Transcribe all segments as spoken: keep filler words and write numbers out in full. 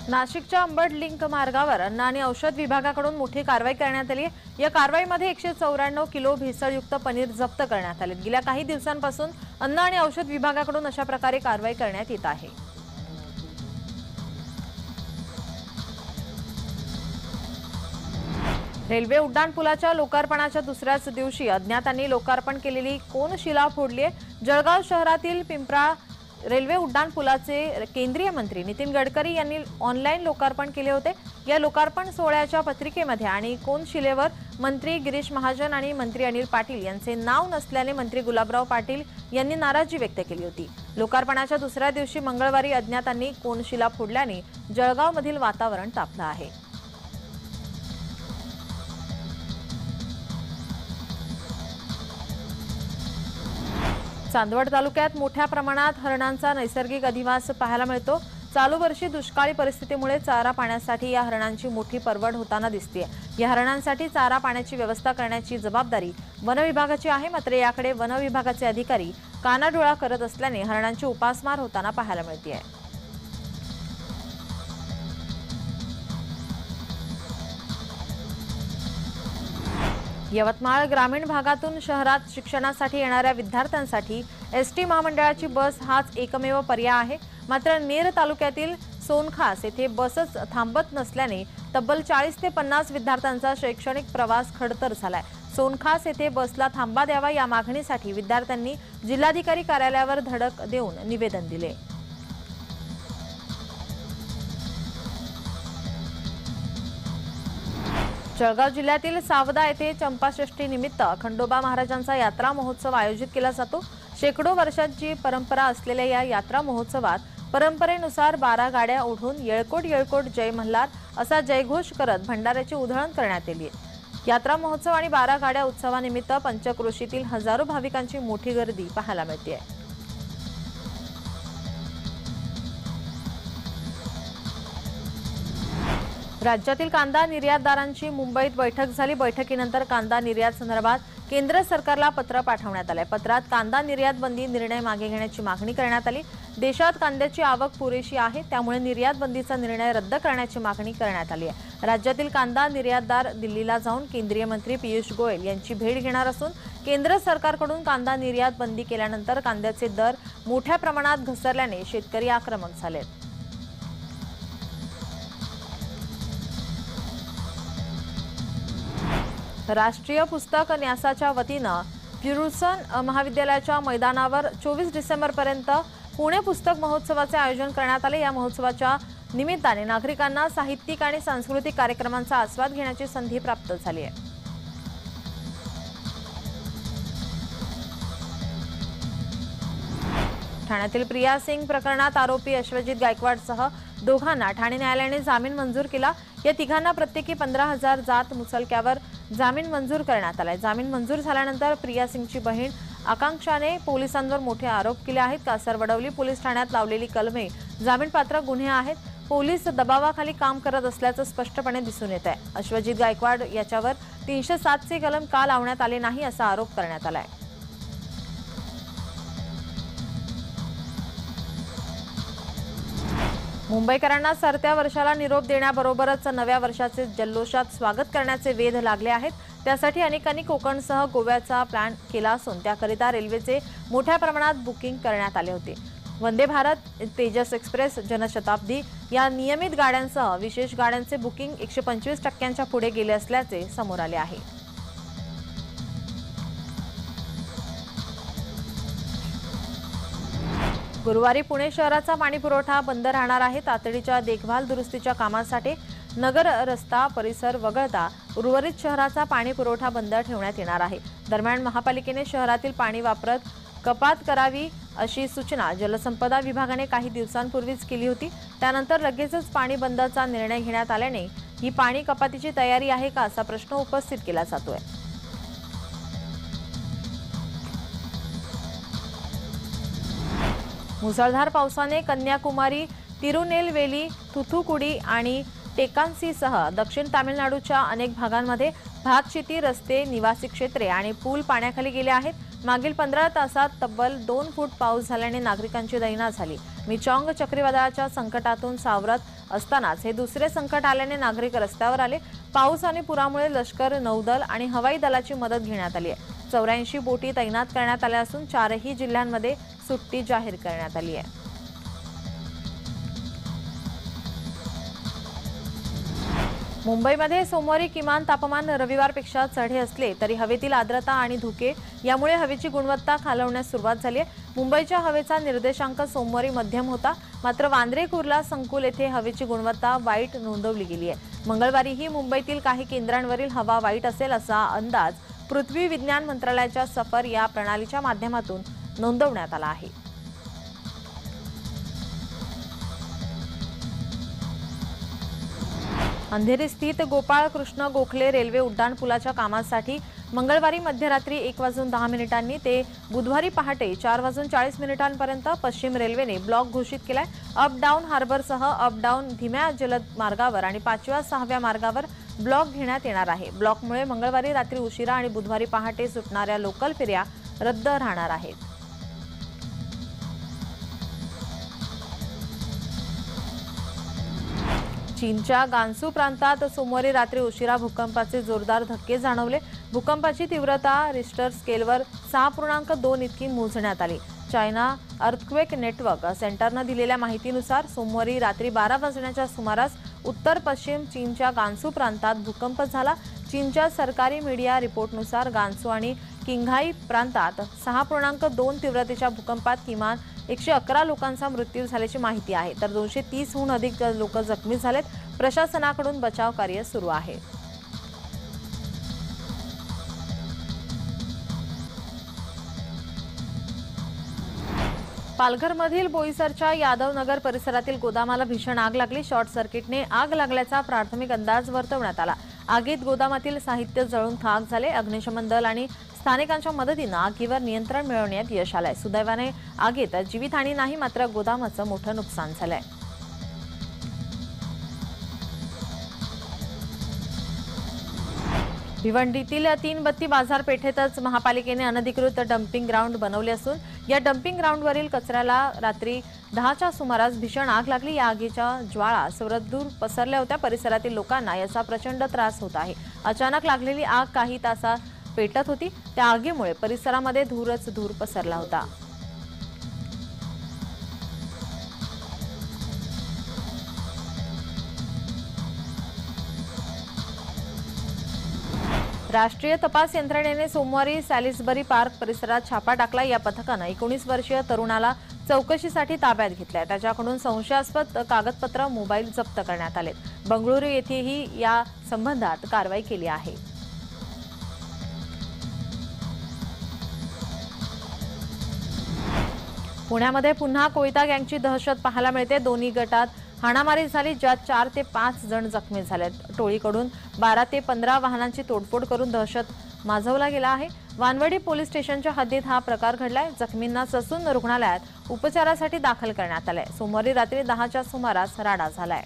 नाशिकच्या अंबड लिंक मार्गावर अन्न आणि औषध विभागाकडून मोठी कारवाई करण्यात आली आहे। या कारवाईमध्ये एकशे चौऱ्याण्णव किलो भेसळयुक्त पनीर जप्त करण्यात आले। गेल्या काही दिवसांपासून अन्न आणि औषध विभागाकडून अशा प्रकारे कारवाई करण्यात येत आहे। रेल्वे उड्डाणपुलाच्या लोकार्पणाच्या दुसऱ्याच दिवशी अज्ञातांनी लोकार्पण केलेली कोनशिला फोडली आहे। जळगाव शहरातील पिंपरा रेल्वे उड्डाणपुलाचे केंद्रीय मंत्री नितीन गडकरी यांनी ऑनलाईन लोकार्पण केले होते। या लोकार्पण सोहळ्याच्या पत्रिकेमध्ये आणि कोनशिलेवर मंत्री गिरीश महाजन आणि मंत्री अनिल पाटील यांचे नाव नसल्याने मंत्री गुलाबराव पाटील यांनी नाराजी व्यक्त केली होती। लोकार्पणाच्या दुसऱ्या दिवशी मंगळवारी अज्ञातांनी कोनशिला फोडल्याने जळगावमधील वातावरण तापलं आहे। चांदवड तालुक्यात मोठ्या प्रमाणात हरणांचा नैसर्गिक अधिवास पाहायला मिळतो। चालू वर्षी दुष्काळी परिस्थितीमुळे चारा पाण्यासाठी या हरणांची मोठी परवड होताना दिसते। या हरणांसाठी चारा पाण्याची व्यवस्था करण्याची जबाबदारी वन विभागाची आहे, मात्र याकडे वन विभागाचे अधिकारी कानाडोळा करत असल्याने हरणांची उपासमार होताना पाहायला मिळते आहे। यवतमाळ ग्रामीण भागातून शहरात शिक्षणासाठी येणाऱ्या विद्यार्थ्यांसाठी एसटी महामंडळाची बस हाच एकमेव पर्याय आहे। मात्र नेर तालुक्यातील सोनखास येथे बसच थांबत नसल्याने तब्बल चाळीस ते पन्नास विद्यार्थ्यांचा शैक्षणिक प्रवास खडतर झालाय। सोनखास येथे बसला थांबा द्यावा या मागणीसाठी विद्यार्थ्यांनी जिल्हाधिकारी कार्यालयावर धडक देऊन निवेदन दिले। जळगाव जिल्ह्यातील सावदा येथे चंपाषष्ठी निमित्त खंडोबा महाराजांचा यात्रा महोत्सव आयोजित केला जातो। शेकडो वर्षांची परंपरा असलेल्या या यात्रा महोत्सवात परंपरेनुसार बारा गाड्या ओढून येळकोट येळकोट जय मल्हार असा जयघोष करत भंडाऱ्याची उधळण करण्यात आली। यात्रा महोत्सव आणि बारा गाड्या उत्सवानिमित्त पंचक्रोशीतील हजारो भाविकांची मोठी गर्दी पाहायला मिळते। राज्यातील कांदा निर्यातदारांची मुंबईत बैठक झाली। बैठकीनंतर कांदा निर्यात संदर्भात केंद्र सरकारला पत्र पाठवण्यात आले। पत्रात कांदा निर्यात बंदी निर्णय मागे घेण्याची मागणी करण्यात आली। देशात कांद्याची आवक पुरेशी आहे, त्यामुळे निर्यात बंदीचा निर्णय रद्द करण्याची मागणी करण्यात आली आहे। राज्यातील कांदा निर्यातदार दिल्लीला जाऊन केंद्रीय मंत्री पियुष गोयल यांची भेट घेणार असून केंद्र सरकारकडून कांदा निर्यात बंदी केल्यानंतर कांद्याचे दर मोठ्या प्रमाणात घसरल्याने शेतकरी आक्रमक झालेत। राष्ट्रीय पुस्तक न्यासाच्या वतीनं फ्युर्सन महाविद्यालयाच्या मैदानावर चोवीस डिसेंबर पर्यंत पुणे पुस्तक महोत्सवाचे आयोजन करण्यात आले। या महोत्सवाच्या निमित्ताने नागरिकांना साहित्यिक आणि सांस्कृतिक कार्यक्रमांचा आस्वाद घेण्याची संधी प्राप्त झाली आहे। ठाण्यातील प्रिया सिंग प्रकरणात आरोपी अश्वजित गायकवाडसह दोघांना ठाणे न्यायालयाने जामीन मंजूर केला। या तिघांना प्रत्येकी पंधरा हजार जात मुचलक्यावर जामीन मंजूर करण्यात आलाय। जामीन मंजूर झाल्यानंतर प्रिया सिंगची बहीण आकांक्षाने पोलिसांवर मोठे आरोप केले आहेत। कासरवडवली पोलीस ठाण्यात लावलेली कलमे जामीनपात्र गुन्हे आहेत। पोलीस दबावाखाली काम करत असल्याचं स्पष्टपणे दिसून येत आहे। अश्वजित गायकवाड याच्यावर तीनशे सात चे कलम का लावण्यात आले नाही असा आरोप करण्यात आलाय। मुंबईकरांना सरत्या वर्षाला निरोप देण्याबरोबरच नव्या वर्षाचे जल्लोषात स्वागत करण्याचे वेध लागले आहेत। त्यासाठी अनेकांनी कोकणसह गोव्याचा प्लॅन केला असून त्याकरिता रेल्वेचे मोठ्या प्रमाणात बुकिंग करण्यात आले होते। वंदे भारत, तेजस एक्सप्रेस, जनशताब्दी या नियमित गाड्यांसह विशेष गाड्यांचे बुकिंग एकशे पंचवीस टक्क्यांच्या पुढे गेले असल्याचे समोर आले आहे। गुरुवारी पुणे शहराचा पाणी पुरवठा बंद राहणार आहे। तातडीच्या देखभाल दुरुस्तीच्या कामासाठी नगर रस्ता परिसर वगळता उर्वरित शहराचा पाणी पुरवठा बंद ठेवण्यात येणार आहे। दरम्यान महापालिकेने शहरातील पाणी वापरात कपात करावी अशी सूचना जलसंपदा विभागाने काही दिवसांपूर्वीच केली होती। त्यानंतर लगेचच पाणी बंदचा निर्णय घेण्यात आल्याने ही पाणी कपातीची तयारी आहे का असा प्रश्न उपस्थित केला जातोय। मुसळधार पावसाने कन्याकुमारी, तिरुनेलवेली, थुथुकुडी आणि टेकांसीसह दक्षिण तामिळनाडूच्या अनेक भागांमध्ये भातशेती, रस्ते, निवासी क्षेत्रे आणि पूल पाण्याखाली गेले आहेत। मागील पंधरा तासात तब्बल दोन फूट पाऊस झाल्याने नागरिकांची दैना झाली। मिचॉंग चक्रीवादळाच्या संकटातून सावरत असतानाच हे दुसरे संकट आल्याने नागरिक रस्त्यावर आले। पाऊस आणि पुरामुळे लष्कर, नौदल आणि हवाई दलाची मदत घेण्यात आली आहे। चौऱ्याऐंशी बोटी तैनात करण्यात आल्या असून चारही जिल्ह्यांमध्ये सुट्टी जाहीर करण्यात आली आहे। मुंबईमध्ये सोमवारी किमान तापमान रविवारपेक्षा चढे असले तरी हवेतील आर्द्रता आणि धुके यामुळे हवेची गुणवत्ता खालावण्यास सुरुवात झाली आहे। मुंबईच्या हवेचा निर्देशांक सोमवारी मध्यम होता, मात्र वांद्रे कुर्ला संकुल येथे हवेची गुणवत्ता वाईट नोंदवली गेली आहे। मंगळवारीही मुंबईतील काही केंद्रांवरील हवा वाईट असेल असा अंदाज पृथ्वी विज्ञान मंत्रालयाच्या सफर या प्रणालीच्या माध्यमातून नोंदवण्यात आला आहे। अंधेरी स्थित गोपाळ कृष्ण गोखले रेल्वे उड्डाणपुलाच्या कामासाठी मंगळवारी मध्यरात्री एक वाजून दहा मिनिटांनी ते बुधवारी पहाटे चार वाजून चाळीस मिनिटांपर्यंत पश्चिम रेल्वेने ब्लॉक घोषित केलाय। अप डाऊन हार्बरसह अप डाऊन धीम्या जलद मार्गावर आणि पाचव्या सहाव्या मार्गावर ब्लॉक घेण्यात येणार आहे। ब्लॉकमुळे मंगळवारी रात्री उशिरा आणि बुधवारी पहाटे सुटणाऱ्या लोकल फेऱ्या रद्द राहणार आहेत। चीनच्या गान्सू प्रांतात सोमवारी रात्री उशिरा भूकंपाचे जोरदार धक्के जाणवले। भूकंपाची तीव्रता रिश्टर स्केलवर सहा पूर्णांक दोन इतकी मोजण्यात आली। चायना अर्थक्वेक नेटवर्क सेंटरनं दिलेल्या माहितीनुसार सोमवारी रात्री बारा वाजण्याच्या सुमारास उत्तर पश्चिम चीनच्या गान्सू प्रांतात भूकंप झाला। चीनच्या सरकारी मीडिया रिपोर्टनुसार गान्सू आणि किंघाई प्रांतात सहा पूर्णांक दोन तीव्रतेच्या भूकंपात किमान एकशे अकरा लोकांचा मृत्यू झाल्याची माहिती आहे, तर दोनशे तीसहून अधिक लोक जखमी झालेत। प्रशासनाकडून बचाव कार्य सुरू आहे। पालघरमधील बोईसरच्या यादवनगर परिसरातील गोदामाला भीषण आग लागली। शॉर्ट सर्किटने आग लागल्याचा प्राथमिक अंदाज वर्तवण्यात आला। आगीत गोदामातील साहित्य जळून खाक झाले। अग्निशमन दल आणि स्थानिकांच्या मदतीने आगीवर नियंत्रण मिळवण्यात यश आलंय। सुदैवाने आगीत जीवितहानी नाही, मात्र गोदामाचं मोठं नुकसान झालंय। भिवंडीतील तीन बत्ती बाजारपेठेतच महापालिकेने अनधिकृत डम्पिंग ग्राउंड बनवले असून या डम्पिंग ग्राउंडवरील कचऱ्याला रात्री दहाच्या सुमारास भीषण आग लागली। या आगीच्या ज्वाळा सर्वदूर पसरल्या होत्या। परिसरातील लोकांना याचा प्रचंड त्रास होत आहे। अचानक लागलेली आग काही तासात पेटत होती। त्या आगीमुळे परिसरामध्ये धूरच धूर पसरला होता। राष्ट्रीय तपास यंत्रणेने सोमवारी सॅलिसबरी पार्क परिसरात छापा टाकला। या पथकानं एकोणीस वर्षीय तरुणाला चौकशीसाठी ताब्यात घेतलाय। त्याच्याकडून संशयास्पद कागदपत्र, मोबाईल जप्त करण्यात आले। बंगळुरू येथेही या संबंधात कारवाई केली आहे। पुण्यामध्ये पुन्हा कोयता गँगची दहशत पाहायला मिळते। दोन्ही गटात हाणामारी झाली, ज्यात चार ते पाच जण जखमी झालेत। टोळीकडून बारा ते पंधरा वाहनांची तोडफोड करून दहशत माजवला गेला आहे। वानवडी पोलीस स्टेशनच्या हद्दीत हा प्रकार घडलाय। जखमींना ससून रुग्णालयात उपचारासाठी दाखल करण्यात आलंय। सोमवारी रात्री दहाच्या सुमारास राडा झालाय।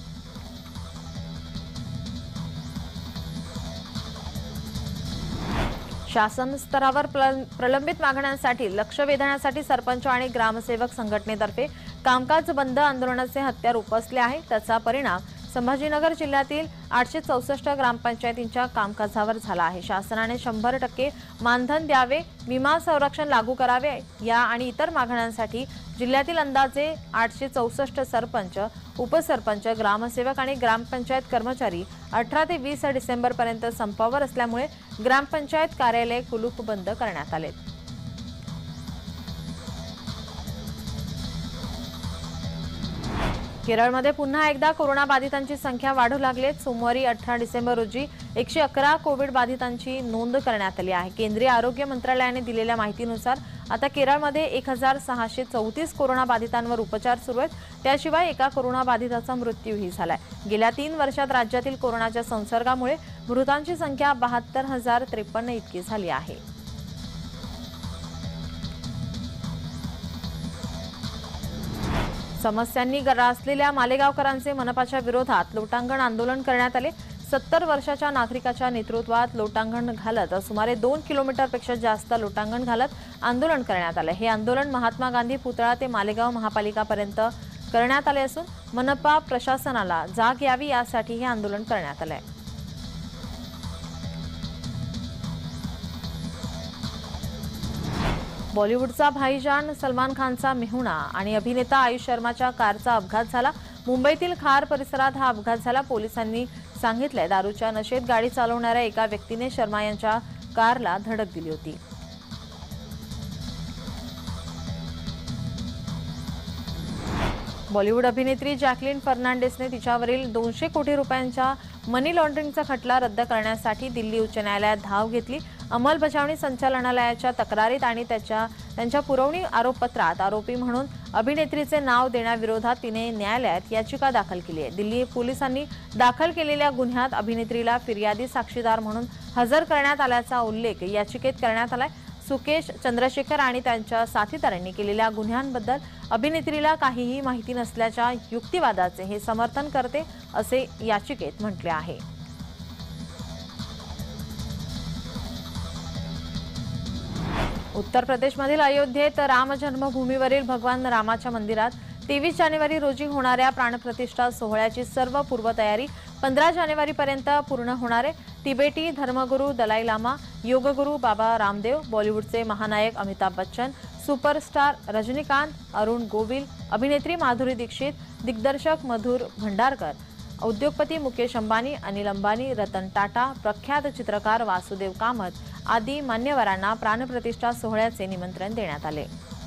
शासन स्तरावर प्रलंबित मागण्यांसाठी लक्ष वेधण्यासाठी सरपंच आणि ग्रामसेवक संघटनेतर्फे कामकाज बंद आंदोलनाचे हत्यार उपसले आहे। त्याचा परिणाम संभाजीनगर जिल्ह्यातील आठशे चौसष्ट ग्रामपंचायतींच्या कामकाजावर झाला आहे। शासनाने शंभर टक्के मानधन द्यावे, विमा संरक्षण लागू करावे या आणि इतर मागण्यांसाठी जिल्ह्यातील अंदाजे आठशे चौसष्ट सरपंच, उपसरपंच, ग्रामसेवक आणि ग्रामपंचायत कर्मचारी अठरा ते वीस डिसेंबर पर्यंत संपावर असल्यामुळे ग्रामपंचायत कार्यालय कुलूप बंद करण्यात आले। केरळमध्ये पुन्हा एकदा कोरोना बाधितांची संख्या वाढू लागली। सोमवारी अठरा डिसेंबर रोजी एकशे अकरा कोविड बाधितांची नोंद करण्यात आली आहे। केंद्रीय आरोग्य मंत्रालयाने दिलेल्या माहितीनुसार आता केरळमध्ये एक हजार सहाशे चौतीस कोरोना बाधितांवर उपचार सुरू आहेत। त्याशिवाय एका कोरोना बाधिताचा मृत्यूही झालाय। गेल्या तीन वर्षात राज्यातील कोरोनाच्या संसर्गामुळे मृतांची संख्या बहात्तर हजार त्रेपन्न इतकी झाली आहे। समस्यांनी ग्रासलेल्या मालेगावकरांचे मनपाच्या विरोधात लोटांगण आंदोलन करण्यात आले। सत्तर वर्षाच्या नागरिकाच्या नेतृत्वात लोटांगण घालत सुमारे दोन किलोमीटरपेक्षा जास्त लोटांगण घालत आंदोलन करण्यात आले। हे आंदोलन महात्मा गांधी पुतळा ते मालेगाव महापालिकापर्यंत करण्यात आले असून मनपा प्रशासनाला जाग यावी यासाठी हे आंदोलन करण्यात आले। बॉलिवूडचा भाईजान सलमान खानचा मेहुणा आणि अभिनेता आयुष शर्माच्या कारचा अपघात झाला। मुंबईतील खार परिसरात हा अपघात झाला। पोलिसांनी सांगितले दारूच्या नशेत गाडी चालवणाऱ्या एका व्यक्तीने शर्मा यांच्या कारला धडक दिली होती। बॉलिवूड अभिनेत्री जॅकलिन फर्नांडिसने तिच्यावरील दोनशे कोटी रुपयांच्या मनी लॉन्ड्रिंगचा खटला रद्द करण्यासाठी दिल्ली उच्च न्यायालयात धाव घेतली। अंमलबजावणी संचालनालयाच्या तक्रारीत आणि त्याच्या त्यांच्या पुरवणी आरोपपत्रात आरोपी म्हणून अभिनेत्रीचे नाव देण्याविरोधात तिने न्यायालयात याचिका दाखल केली आहे। दिल्ली पोलिसांनी दाखल केलेल्या गुन्ह्यात अभिनेत्रीला फिर्यादी साक्षीदार म्हणून हजर करण्यात आल्याचा उल्लेख याचिकेत करण्यात आलाय। सुकेश चंद्रशेखर आणि त्यांच्या साथीदारांनी केलेल्या गुन्ह्यांबद्दल अभिनेत्रीला काहीही माहिती नसल्याच्या युक्तिवादाचे हे समर्थन करते असे याचिकेत म्हटले आहे। उत्तर प्रदेशमधील अयोध्येत राम जन्मभूमीवरील भगवान रामाच्या मंदिरात तेवीस जानेवारी रोजी होणाऱ्या प्राणप्रतिष्ठा सोहळ्याची सर्व पूर्वतयारी पंधरा जानेवारीपर्यंत पूर्ण होणार आहे। तिबेटी धर्मगुरू दलाई लामा, योगगुरू बाबा रामदेव, बॉलिवूडचे महानायक अमिताभ बच्चन, सुपरस्टार रजनीकांत, अरुण गोविल, अभिनेत्री माधुरी दीक्षित, दिग्दर्शक मधुर भंडारकर, उद्योगपती मुकेश अंबानी, अनिल अंबानी, रतन टाटा, प्रख्यात चित्रकार वासुदेव कामत आदी मान्यवरांना प्राणप्रतिष्ठा सोहळ्याचे निमंत्रण देण्यात आले।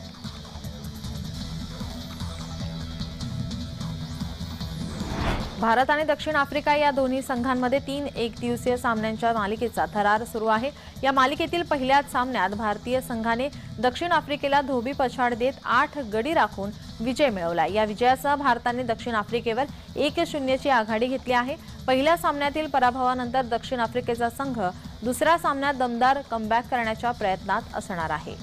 भारत आणि दक्षिण आफ्रिका या दोन्ही संघांमध्ये तीन एकदिवसीय सामन्यांच्या मालिकेचा थरार सुरू आहे। या मालिकेतील पहिल्याच सामन्यात भारतीय संघाने दक्षिण आफ्रिकेला धोबी पछाड देत आठ गडी राखून विजय मिळवला। या विजयासह भारताने दक्षिण आफ्रिकेवर एक शून्य ची आघाडी घेतली आहे। पहिल्या सामन्यातील पराभवानंतर दक्षिण आफ्रिकेचा संघ दुसऱ्या सामन्यात दमदार कमबॅक करण्याच्या प्रयत्नात असणार आहे।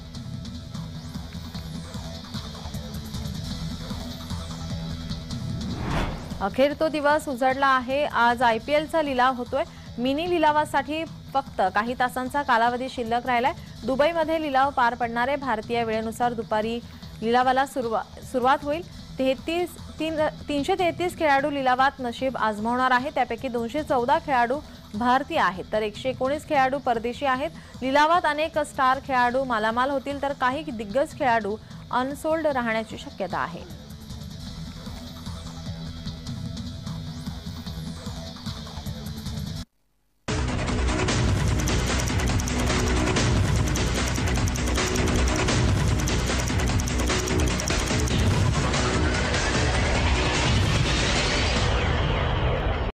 अखेर तो दिवस उजळला आहे। आज आयपीएलचा लिलाव होतोय। मिनी लिलावासाठी फक्त काही तासांचा कालावधी शिल्लक राहिलाय। दुबईमध्ये लिलाव पार पडणारे भारतीय वेळेनुसार दुपारी लिलावाला सुरुवात होईल। तेहतीस तीन तीनशे तेहतीस खेळाडू लिलावात नशीब आजमावणार आहेत। त्यापैकी दोनशे चौदा खेळाडू भारतीय आहेत तर एकशे एकोणीस खेळाडू परदेशी आहेत। लिलावात अनेक स्टार खेळाडू मालामाल होतील तर काही दिग्गज खेळाडू अनसोल्ड राहण्याची शक्यता आहे।